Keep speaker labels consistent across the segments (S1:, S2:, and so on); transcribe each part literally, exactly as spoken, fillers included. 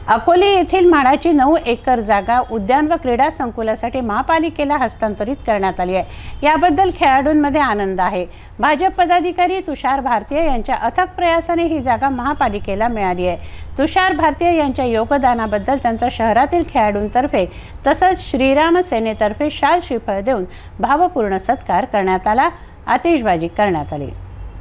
S1: अकोले येथील म्हाडाची नऊ एकर जागा उद्यान व क्रीडा संकुलासाठी महापालिकेला हस्तांतरित करण्यात आली आहे। याबद्दल खेळाडूंमध्ये आनंद आहे। भाजप पदाधिकारी तुषार भारतीय यांच्या अथक प्रयासाने ही जागा महापालिकेला मिळाली आहे। तुषार भारतीय यांच्या योगदानाबद्दल त्यांचा शहरातील खेळाडूंतर्फे तसंच श्रीराम सेनेतर्फे शाल श्रीफळ देऊन भावपूर्ण सत्कार करण्यात आला। आतिषबाजी करण्यात आली।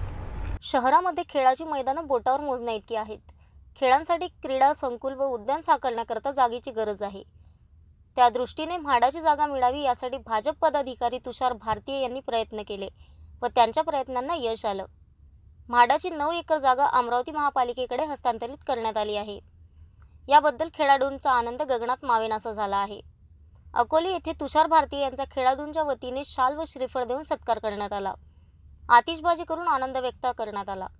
S2: शहरामध्ये खेळाची मैदानं बोटावर मोजण्या इतकी आहेत। खेळांसाठी क्रीडा संकुल व उद्यान साकारण्याकरता जागेची गरज आहे। त्या दृष्टीने म्हाडाची जागा मिळावी यासाठी भाजप पदाधिकारी तुषार भारतीय यांनी प्रयत्न केले व त्यांच्या प्रयत्नांना यश आलं। म्हाडाची नऊ एकर जागा अमरावती महापालिकेकडे हस्तांतरित करण्यात आली आहे। याबद्दल खेळाडूंचा आनंद गगनात मावेनासा झाला आहे। अकोले येथे तुषार भारतीय यांचा खेळाडूंच्या वतीने शाल व श्रीफळ देऊन सत्कार करण्यात आला। आतिषबाजी करून आनंद व्यक्त करण्यात आला।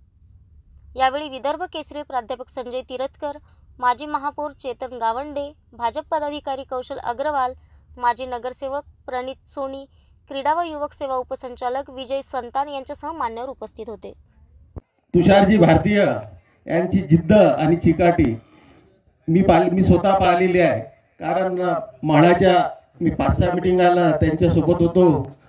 S2: यावेळी विदर्भ केसरी प्राध्यापक संजय तिरतकर, माजी महापौर चेतन गावंडे, भाजप पदाधिकारी कौशल अग्रवाल, माजी नगरसेवक प्रणित सोनी, क्रीडा व युवक सेवा उपसंचालक विजय संतान यांच्यासह मान्यवर उपस्थित होते।
S3: तुषारजी भारतीय यांची जिद्द आणि चिकाटी मी पाल मी स्वतः पाहिलेली आहे। कारण म्हाडाच्या मी पाच सहा मिटिंगाला त्यांच्या सोबत होतो।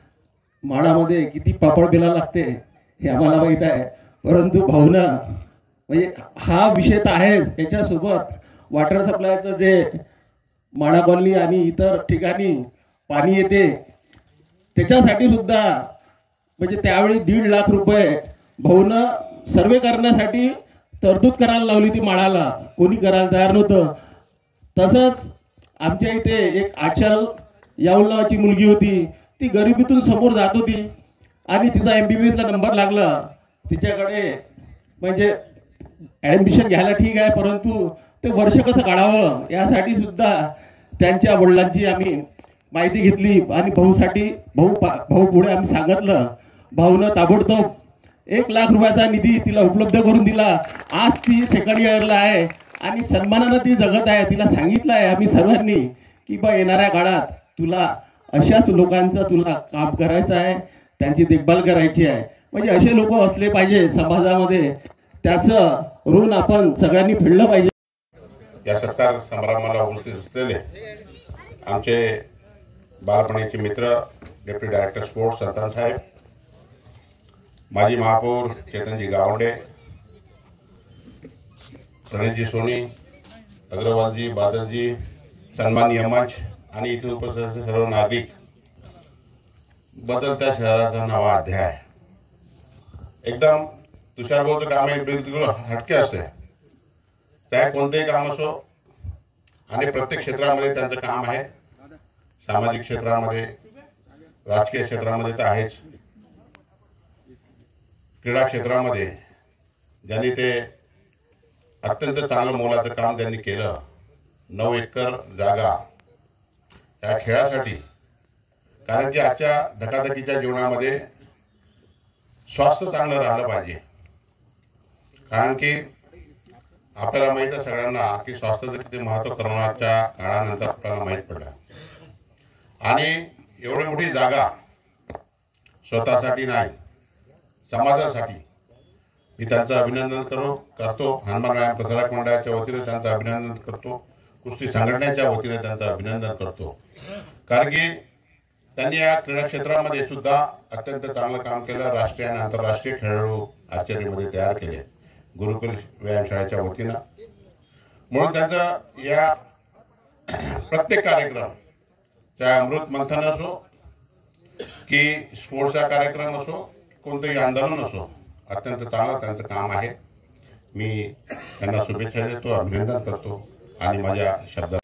S3: म्हाडामध्ये किती पापड बेला लागते हे आम्हाला माहीत आहे, परंतु भावना म्हणजे हा विषय तर आहेच। याच्यासोबत वॉटर सप्लायचं जे म्हाडा कॉलनी आणि इतर ठिकाणी पाणी येते त्याच्यासाठी सुद्धा म्हणजे त्यावेळी दीड लाख रुपये भाऊनं सर्वे करण्यासाठी तरतूद करायला लावली ती म्हाडाला। कोणी करायला तयार नव्हतं। तसंच आमच्या इथे एक आचल याऊल नावाची मुलगी होती, ती गरिबीतून समोर जात होती आणि तिचा एम बी बी एसला नंबर लागला। तिच्याकडे म्हणजे ॲडमिशन घ्यायला ठीक आहे, परंतु ते वर्ष कसं काढावं यासाठी सुद्धा त्यांच्या वडिलांची आम्ही माहिती घेतली आणि भाऊसाठी भाऊ भाऊ पुढे आम्ही सांगितलं। भाऊनं ताबडतोब एक लाख रुपयाचा निधी तिला उपलब्ध करून दिला। आज ती सेकंड इयरला आहे आणि सन्मानानं ती जगत आहे। तिला सांगितलं आहे आम्ही सर्वांनी की बा येणाऱ्या काळात तुला अशाच लोकांचं तुला काम करायचं आहे, त्यांची देखभाल करायची आहे। म्हणजे असे लोक असले पाहिजे समाजामध्ये, त्याचं ऋण आपण सगळ्यांनी फेडलं पाहिजे।
S4: या सत्कार समारंभाला उपस्थित असलेले आमचे बालपणीचे मित्र डेप्युटी डायरेक्टर स्पोर्ट्स संतान साहेब, माजी महापौर चेतनजी गावंडे, प्रणितजी सोनी, अग्रवालजी, बादलजी, सन्माननीय मंच आणि इथे उपस्थित सर्व नागरिक, बदलत्या शहराचा नवा अध्याय। एकदम तुषार भाऊचं काम हे बिलकुल हटके असते। त्या कोणतेही काम असो आणि प्रत्येक क्षेत्रामध्ये त्यांचं काम आहे। सामाजिक क्षेत्रामध्ये, राजकीय क्षेत्रामध्ये तर आहेच, क्रीडा क्षेत्रामध्ये ज्यांनी ते अत्यंत चांगलं मोलाचं काम त्यांनी केलं। नऊ एकर जागा या खेळासाठी, कारण की आजच्या धकाधकीच्या जीवनामध्ये स्वास्थ्य चांगलं राहिलं पाहिजे। कारण की आपल्याला माहीत आहे सगळ्यांना की स्वास्थ्याचं किती महत्त्व कोरोनाच्या काळानंतर आपल्याला माहीत पडलं। आणि एवढी मोठी जागा स्वतःसाठी नाही, समाजासाठी मी त्यांचं अभिनंदन करो करतो हनुमान व्यायाम प्रसारक मंडळाच्या वतीने त्यांचं अभिनंदन करतो, कुस्ती संघटनेच्या वतीने त्यांचं अभिनंदन करतो। कारण की त्यांनी या क्रीडा क्षेत्रामध्ये सुद्धा अत्यंत चांगलं काम केलं। राष्ट्रीय आणि आंतरराष्ट्रीय खेळाडू आर्चरीमध्ये तयार केले गुरुकुल व्यायामशाळेच्या वतीनं। म्हणून त्यांचं या प्रत्येक कार्यक्रम, चाहे अमृत मंथन असो की स्पोर्ट्सचा कार्यक्रम असो, कोणतंही आंदोलन असो, अत्यंत चांगलं त्यांचं काम आहे। मी त्यांना शुभेच्छा देतो, अभिनंदन करतो आणि माझ्या शब्दात